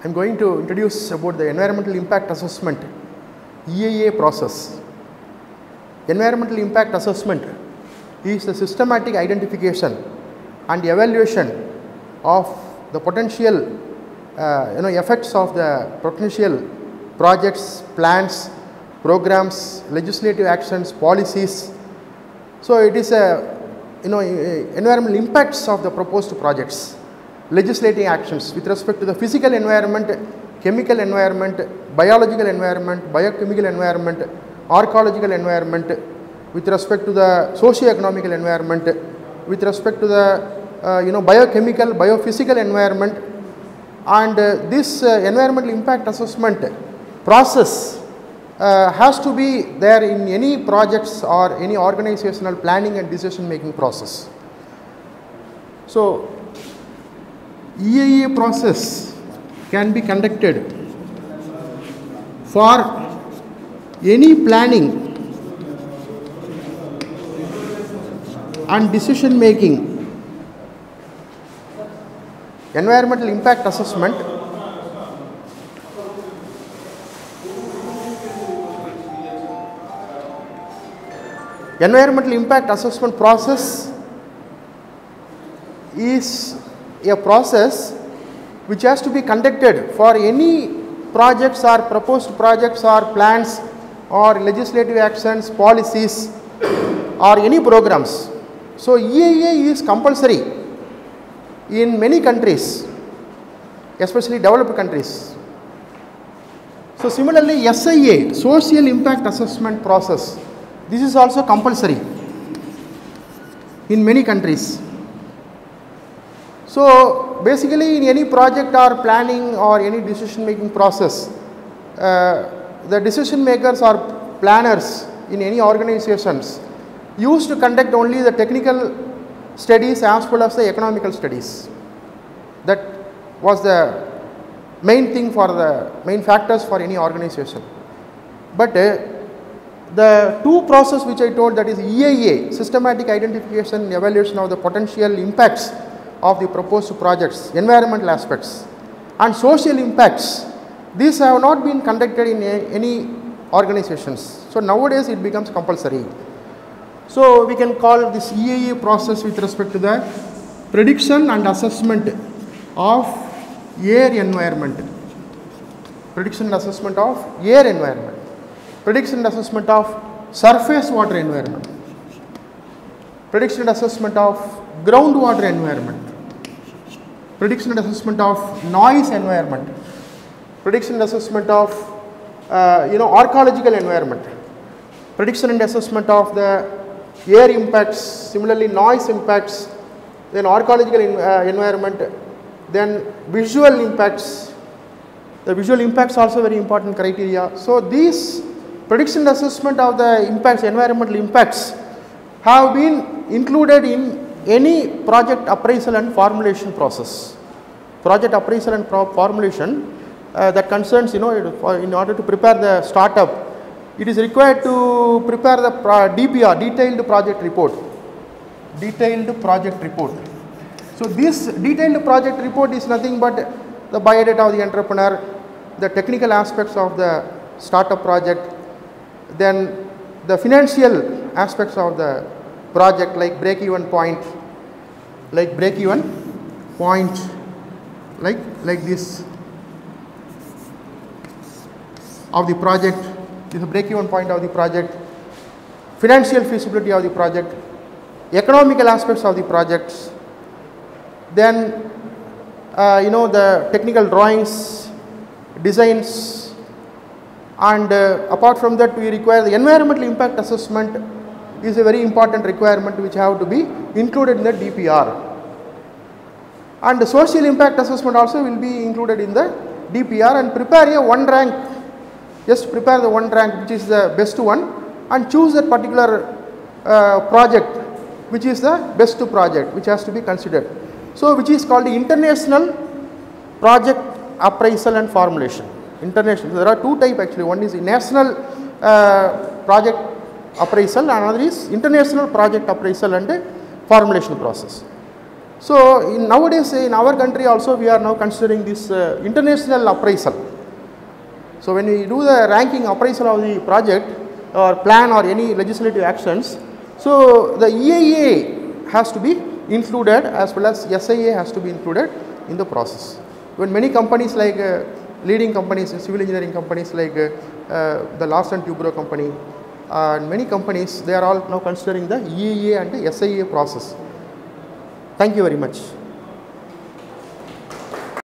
am going to introduce about the environmental impact assessment EIA process. Environmental impact assessment is the systematic identification and evaluation of the potential effects of the potential projects, plans, programs, legislative actions, policies. So it is a environmental impacts of the proposed projects, legislative actions with respect to the physical environment, chemical environment, biological environment, biochemical environment, archaeological environment, with respect to the socio-economical environment, with respect to the biochemical, biophysical environment, and this environmental impact assessment process has to be there in any projects or any organizational planning and decision making process. So EIA process can be conducted for any planning and decision making. Environmental impact assessment process is a process which has to be conducted for any projects or proposed projects or plans or legislative actions, policies or any programs. So EIA is compulsory in many countries, especially developed countries. So similarly, SIA, social impact assessment process, this is also compulsory in many countries. So basically in any project or planning or any decision making process, the decision makers or planners in any organizations used to conduct only the technical studies as well as the economical studies. That was the main thing for the main factors for any organization. But the two process which I told, that is EIA, systematic identification and evaluation of the potential impacts of the proposed projects, environmental aspects, and social impacts, these have not been conducted in any organizations. So nowadays it becomes compulsory. So we can call this EIA process with respect to the prediction and assessment of air environment, prediction and assessment of air environment, prediction and assessment of surface water environment, prediction and assessment of groundwater environment, prediction and assessment of noise environment, prediction and assessment of archaeological environment, prediction and assessment of the air impacts, similarly noise impacts, then archaeological environment, then visual impacts. The visual impacts also very important criteria. So these prediction and assessment of the impacts, environmental impacts, have been included in any project appraisal and formulation process. Project appraisal and formulation that concerns, in order to prepare the startup, it is required to prepare the DPR, detailed project report. Detailed project report. So this detailed project report is nothing but the biodata of the entrepreneur, the technical aspects of the startup project, then the financial aspects of the project, like break-even point, like this of the project. This is the break-even point of the project, financial feasibility of the project, economical aspects of the projects, then the technical drawings, designs, and apart from that we require the environmental impact assessment is a very important requirement which have to be included in the DPR, and the social impact assessment also will be included in the DPR, and prepare a one rank. Just prepare the one rank which is the best one and choose that particular project which is the best project which has to be considered. So which is called the international project appraisal and formulation. International, there are two types actually. One is the national project appraisal and another is international project appraisal and formulation process. So, nowadays in our country also we are now considering this international appraisal. So, when we do the ranking appraisal of the project or plan or any legislative actions, so the EIA has to be included as well as SIA has to be included in the process. When many companies like leading companies, civil engineering companies like the Larsen Tubro company and many companies, they are all now considering the EIA and the SIA process. Thank you very much.